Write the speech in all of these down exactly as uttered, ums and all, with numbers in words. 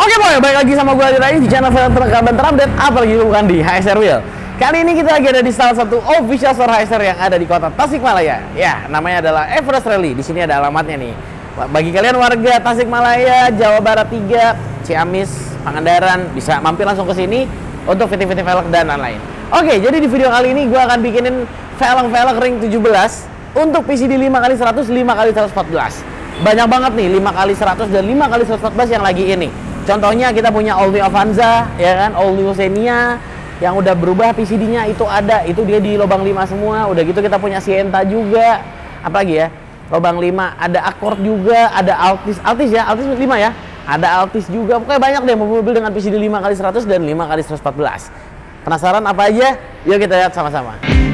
Oke boy, balik lagi sama gue Adi Rai di channel film terlengkap dan terupdate apalagi bukan di H S R Wheel. Kali ini kita lagi ada di salah satu official store H S R yang ada di kota Tasikmalaya. Ya, namanya adalah Everest Rally. Di sini ada alamatnya nih. Bagi kalian warga Tasikmalaya, Jawa Barat tiga, Ciamis, Pangandaran, bisa mampir langsung ke sini untuk fitting-fitting velg dan lain-lain. Oke, jadi di video kali ini gue akan bikinin velg-velg ring tujuh belas untuk P C D lima kali seratus, lima kali seratus empat belas. Banyak banget nih, lima kali seratus dan lima kali seratus empat belas yang lagi ini. Contohnya kita punya All New Avanza, ya kan, All New Xenia yang udah berubah P C D-nya itu ada, itu dia di lubang lima semua. Udah gitu kita punya Sienta juga. Apalagi ya? Lubang lima, ada Accord juga, ada Altis, Altis ya, Altis lima ya. Ada Altis juga. Pokoknya banyak deh mobil-mobil dengan P C D lima kali seratus dan lima kali seratus empat belas. Penasaran apa aja? Yuk kita lihat sama-sama.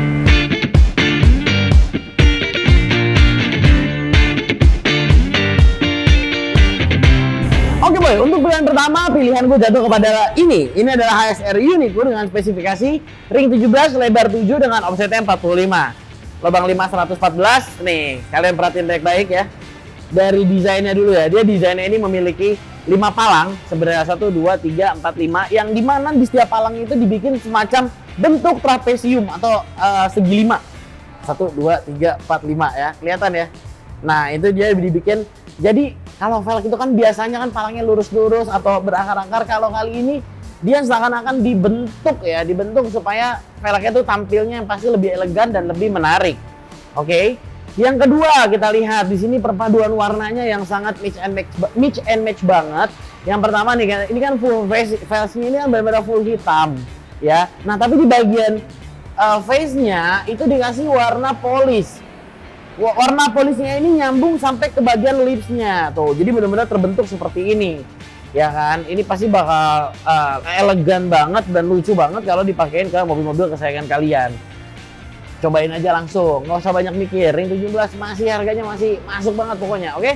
Oke boy, untuk pilihan pertama, pilihan gue jatuh kepada ini. Ini adalah H S R Unico dengan spesifikasi ring tujuh belas, lebar tujuh dengan offsetnya empat puluh lima. Lubang lima seratus empat belas. Nih, kalian perhatiin baik-baik ya. Dari desainnya dulu ya. Dia desainnya ini memiliki lima palang. Sebenarnya satu, dua, tiga, empat, lima. Yang dimana di setiap palang itu dibikin semacam bentuk trapesium atau uh, segi lima. satu, dua, tiga, empat, lima ya. Kelihatan ya. Nah, itu dia dibikin. Jadi kalau velg itu kan biasanya kan palangnya lurus-lurus atau berakar-akar. Kalau kali ini dia seakan-akan dibentuk ya, dibentuk supaya velgnya itu tampilnya yang pasti lebih elegan dan lebih menarik. Oke. Okay? Yang kedua kita lihat di sini perpaduan warnanya yang sangat mix and match, mix and match banget. Yang pertama nih, ini kan full face, face-nya ini kan benar-benar full hitam ya. Nah tapi di bagian uh, face-nya itu dikasih warna polish. Warna polisnya ini nyambung sampai ke bagian lipsnya tuh, jadi benar-benar terbentuk seperti ini, ya kan? Ini pasti bakal uh, elegan banget dan lucu banget kalau dipakein ke mobil-mobil kesayangan kalian. Cobain aja langsung, nggak usah banyak mikir. Ring tujuh belas masih harganya masih masuk banget pokoknya, oke? Okay?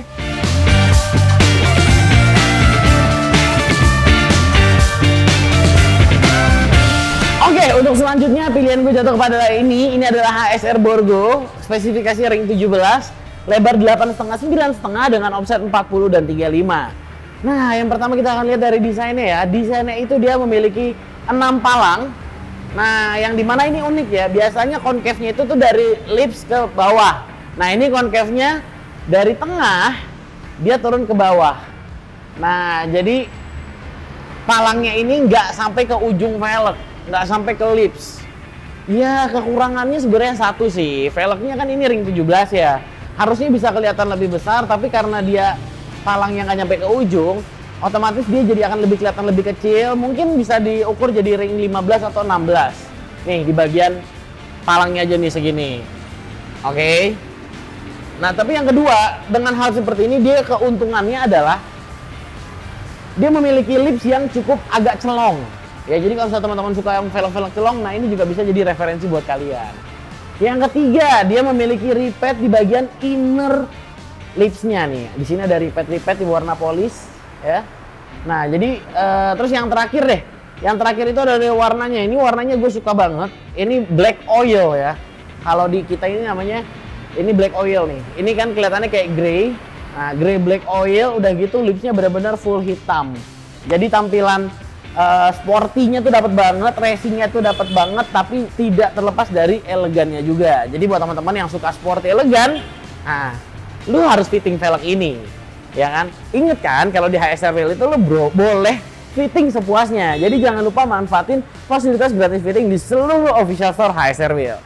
Oke, okay, untuk selanjutnya pilihan gue jatuh kepada ini. Ini adalah H S R Borgo, spesifikasi ring tujuh belas, lebar delapan koma lima, sembilan koma lima dengan offset empat puluh dan tiga puluh lima. Nah, yang pertama kita akan lihat dari desainnya ya. Desainnya itu dia memiliki enam palang. Nah, yang dimana ini unik ya. Biasanya concave-nya itu tuh dari lips ke bawah. Nah, ini concave-nya dari tengah dia turun ke bawah. Nah, jadi palangnya ini nggak sampai ke ujung velg, nggak sampai ke lips. Ya kekurangannya sebenarnya satu sih, velgnya kan ini ring tujuh belas ya, harusnya bisa kelihatan lebih besar, tapi karena dia palangnya nggak nyampe ke ujung, otomatis dia jadi akan lebih kelihatan lebih kecil. Mungkin bisa diukur jadi ring lima belas atau enam belas. Nih di bagian palangnya aja nih segini. Oke. Okay. Nah tapi yang kedua, dengan hal seperti ini dia keuntungannya adalah dia memiliki lips yang cukup agak celong. Ya, jadi kalau teman-teman suka yang velg-velg celong, nah ini juga bisa jadi referensi buat kalian. Yang ketiga, dia memiliki repeat di bagian inner lips-nya nih. Di sini ada repeat-repeat di warna polis, ya. Nah, jadi uh, terus yang terakhir deh. Yang terakhir itu ada warnanya. Ini warnanya gue suka banget. Ini black oil ya. Kalau di kita ini namanya ini black oil nih. Ini kan kelihatannya kayak grey. Nah, grey black oil udah gitu lipsnya benar-benar full hitam. Jadi tampilan Uh, sportinya tuh dapat banget, racingnya tuh dapat banget, tapi tidak terlepas dari elegannya juga. Jadi buat teman-teman yang suka sporty elegan, nah, lu harus fitting velg ini, ya kan? Ingat kan kalau di H S R Wheel itu lu bro boleh fitting sepuasnya. Jadi jangan lupa manfaatin fasilitas gratis fitting di seluruh official store H S R Wheel.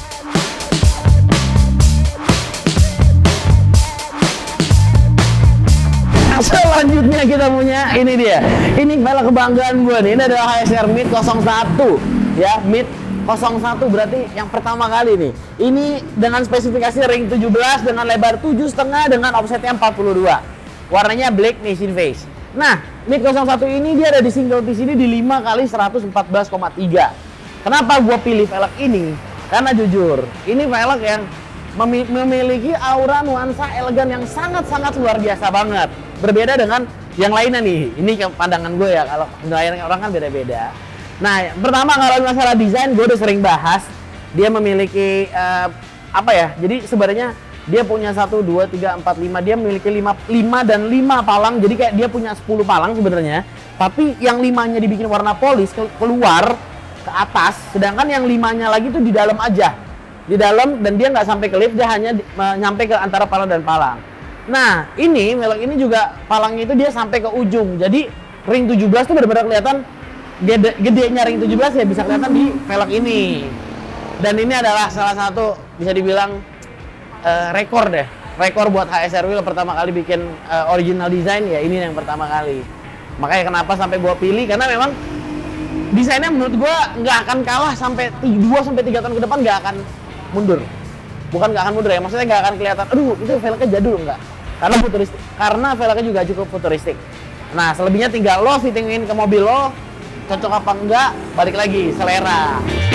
Selanjutnya kita punya ini dia. Ini velg kebanggaan gue nih. Ini adalah H S R Mid nol satu ya, Mid nol satu berarti yang pertama kali nih. Ini dengan spesifikasi ring tujuh belas dengan lebar tujuh koma lima dengan offsetnya empat puluh dua. Warnanya black nation face. Nah, Mid nol satu ini dia ada di single piece ini di lima kali seratus empat belas koma tiga. Kenapa gue pilih velg ini? Karena jujur, ini velg yang memiliki aura nuansa elegan yang sangat-sangat luar biasa banget. Berbeda dengan yang lainnya nih. Ini pandangan gue ya, kalau penilaian orang kan beda-beda. Nah, pertama kalau masalah desain gue udah sering bahas. Dia memiliki uh, apa ya? Jadi sebenarnya dia punya satu, dua, tiga, empat, lima. Dia memiliki lima, lima dan lima palang. Jadi kayak dia punya sepuluh palang sebenarnya. tapi yang limanya dibikin warna polis keluar ke atas, sedangkan yang limanya lagi tuh di dalam aja, di dalam, dan dia nggak sampai ke lips, dia hanya nyampe ke antara palang dan palang. Nah ini velg ini juga palangnya itu dia sampai ke ujung, jadi ring tujuh belas tuh benar-benar kelihatan gede, gedenya ring tujuh belas ya bisa kelihatan di velg ini. Dan ini adalah salah satu bisa dibilang uh, rekor deh, rekor buat H S R Wheel pertama kali bikin uh, original design ya, ini yang pertama kali. Makanya kenapa sampai gua pilih, karena memang desainnya menurut gua nggak akan kalah sampai dua sampai tiga tahun ke depan, nggak akan mundur. Bukan nggak akan mundur ya, maksudnya nggak akan kelihatan aduh itu velgnya jadul, nggak. Karena futuristik, karena velgnya juga cukup futuristik. Nah selebihnya tinggal lo fittingin ke mobil lo, cocok apa enggak, balik lagi selera.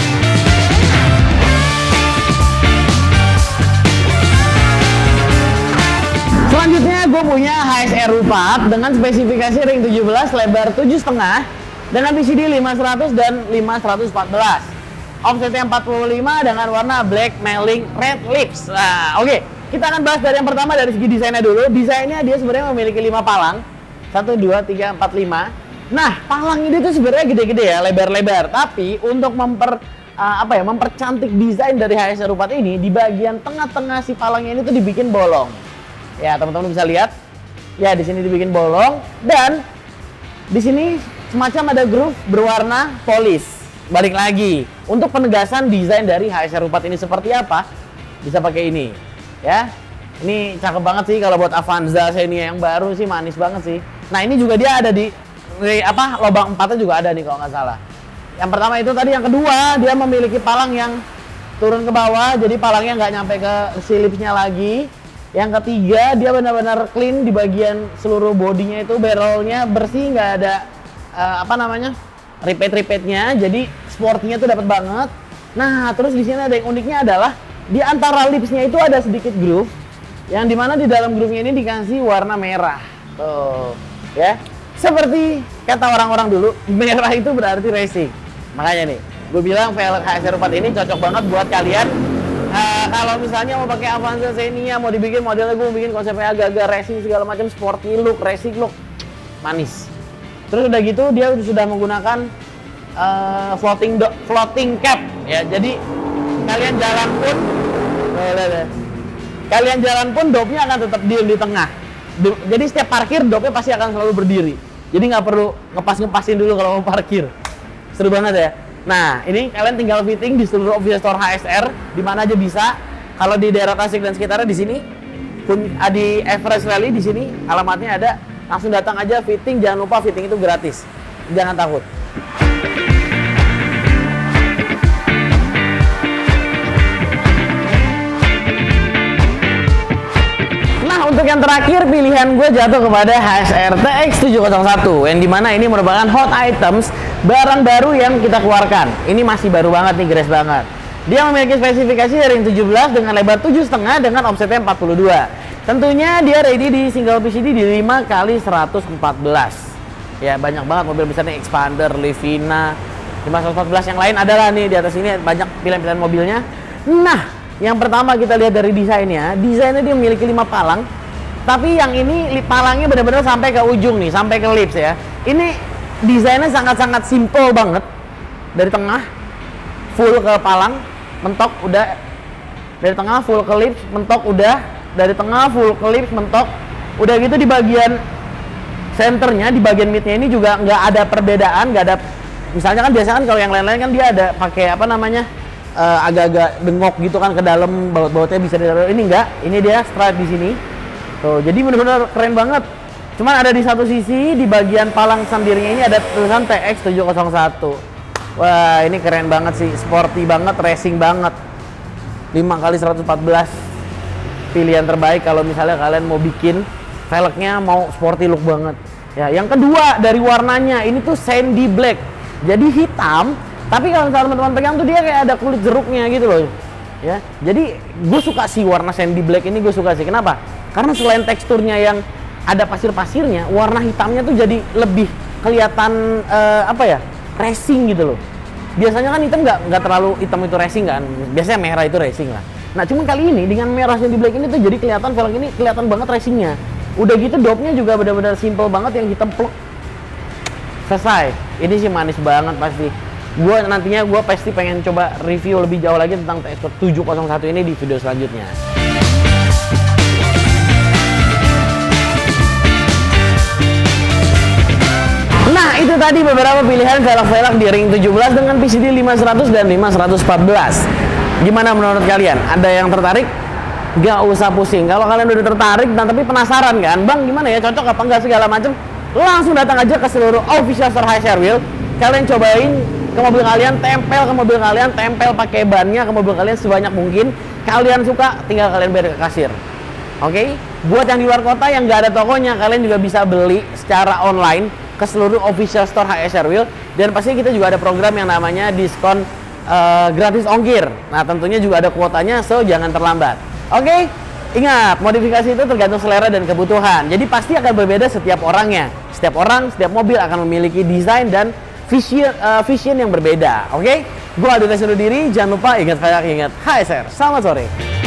Selanjutnya gue punya H S R empat dengan spesifikasi ring tujuh belas, lebar tujuh koma lima dengan P C D lima seratus dan lima seratus empat belas. Offsetnya empat puluh lima dengan warna black mailing red lips. Nah, oke. Okay. Kita akan bahas dari yang pertama dari segi desainnya dulu. Desainnya dia sebenarnya memiliki lima palang. satu, dua, tiga, empat, lima. Nah, palang ini tuh sebenarnya gede-gede ya, lebar-lebar. Tapi untuk memper uh, apa ya, mempercantik desain dari H S R empat ini, di bagian tengah-tengah si palangnya ini tuh dibikin bolong. Ya, teman-teman bisa lihat. Ya, di sini dibikin bolong dan di sini semacam ada groove berwarna polis. Balik lagi, untuk penegasan desain dari H S R empat ini seperti apa, bisa pakai ini. Ya, ini cakep banget sih kalau buat Avanza Xenia yang baru sih, manis banget sih. Nah, ini juga dia ada di, di apa lubang empatnya juga ada nih kalau nggak salah. Yang pertama itu tadi, yang kedua dia memiliki palang yang turun ke bawah, jadi palangnya nggak nyampe ke silipsnya lagi. Yang ketiga dia benar-benar clean di bagian seluruh bodinya, itu barrelnya bersih, nggak ada uh, apa namanya repeat-repeatnya, jadi sportnya tuh dapat banget. Nah terus di sini ada yang uniknya adalah di antara lipsnya itu ada sedikit groove, yang dimana di dalam groove-nya ini dikasih warna merah. Tuh, ya. Seperti kata orang-orang dulu, merah itu berarti racing. Makanya nih, gue bilang velg H S R empat ini cocok banget buat kalian. Uh, kalau misalnya mau pakai Avanza Xenia, mau dibikin modelnya, gue mau bikin konsepnya agak-agak racing segala macam, sporty look, racing look, manis. Terus udah gitu dia sudah menggunakan uh, floating do floating cap ya. Jadi kalian jalan pun, kalian jalan pun dopnya akan tetap diem di tengah. Jadi setiap parkir dopnya pasti akan selalu berdiri. Jadi nggak perlu ngepas-ngepasin dulu kalau mau parkir. Seru banget ya. Nah ini kalian tinggal fitting di seluruh official store H S R, di mana aja bisa. Kalau di daerah Tasik dan sekitarnya di sini, pun di Everest Rally di sini alamatnya ada. Langsung datang aja fitting, jangan lupa fitting itu gratis. Jangan takut. Nah, untuk yang terakhir pilihan gue jatuh kepada H S R T X tujuh nol satu, yang dimana ini merupakan hot items, barang baru yang kita keluarkan. Ini masih baru banget nih, grace banget. Dia memiliki spesifikasi ring tujuh belas dengan lebar tujuh koma lima dengan offsetnya empat puluh dua. Tentunya dia ready di single P C D di lima kali seratus empat belas. Ya, banyak banget mobil besar nih, Expander, Livina, lima seratus empat belas yang lain adalah nih di atas ini banyak pilihan-pilihan mobilnya. Nah, yang pertama kita lihat dari desainnya, desainnya dia memiliki lima palang, tapi yang ini palangnya benar-benar sampai ke ujung nih, sampai ke lips ya. Ini desainnya sangat-sangat simple banget. Dari tengah full ke palang, mentok udah. Dari tengah full ke lips, mentok udah. Dari tengah full ke lips, mentok udah gitu. Di bagian centernya, di bagian midnya ini juga nggak ada perbedaan, nggak ada. Misalnya kan biasanya kan kalau yang lain-lain kan dia ada pakai apa namanya agak-agak uh, dengok gitu kan ke dalam, baut-bautnya bisa di dalam. Ini enggak, ini dia stripe di sini. Tuh, jadi benar-benar keren banget. Cuman ada di satu sisi, di bagian palang sampingnya ini ada tulisan T X tujuh nol satu. Wah, ini keren banget sih, sporty banget, racing banget. lima kali seratus empat belas. Pilihan terbaik kalau misalnya kalian mau bikin velgnya mau sporty look banget. Ya, yang kedua dari warnanya, ini tuh sandy black. Jadi hitam, tapi kalau misalnya teman-teman pegang tuh dia kayak ada kulit jeruknya gitu loh. Ya. Jadi gue suka sih warna sandy black ini, gue suka sih. Kenapa? Karena selain teksturnya yang ada pasir-pasirnya, warna hitamnya tuh jadi lebih kelihatan uh, apa ya? Racing gitu loh. Biasanya kan hitam nggak nggak terlalu hitam itu racing kan. Biasanya merah itu racing lah. Nah, cuma kali ini dengan merah sandy black ini tuh jadi kelihatan velg ini kelihatan banget racingnya. Udah gitu dopnya juga benar-benar simple banget, yang hitam plek. selesai. Ini sih manis banget pasti. Gue nantinya gue pasti pengen coba review lebih jauh lagi tentang T S tujuh nol satu ini di video selanjutnya. Nah, itu tadi beberapa pilihan velg-velg di Ring tujuh belas dengan P C D lima seratus dan lima seratus empat belas. Gimana menurut kalian? Ada yang tertarik? Gak usah pusing. Kalau kalian udah tertarik dan tapi penasaran kan, Bang gimana ya, cocok apa enggak segala macam, langsung datang aja ke seluruh official store H S R Wheel. Kalian cobain ke mobil kalian, tempel ke mobil kalian, tempel pakai bannya ke mobil kalian sebanyak mungkin. Kalian suka, tinggal kalian bayar ke kasir. Oke? Okay? Buat yang di luar kota yang nggak ada tokonya, kalian juga bisa beli secara online ke seluruh official store H S R Wheel. Dan pasti kita juga ada program yang namanya diskon uh, gratis ongkir. Nah, tentunya juga ada kuotanya, so jangan terlambat. Oke? Okay? Ingat, modifikasi itu tergantung selera dan kebutuhan. Jadi pasti akan berbeda setiap orangnya. Setiap orang, setiap mobil akan memiliki desain dan vision, uh, vision yang berbeda. Oke? Okay? Gua Aditya undur diri. Jangan lupa ingat kayak ingat H S R. Selamat sore.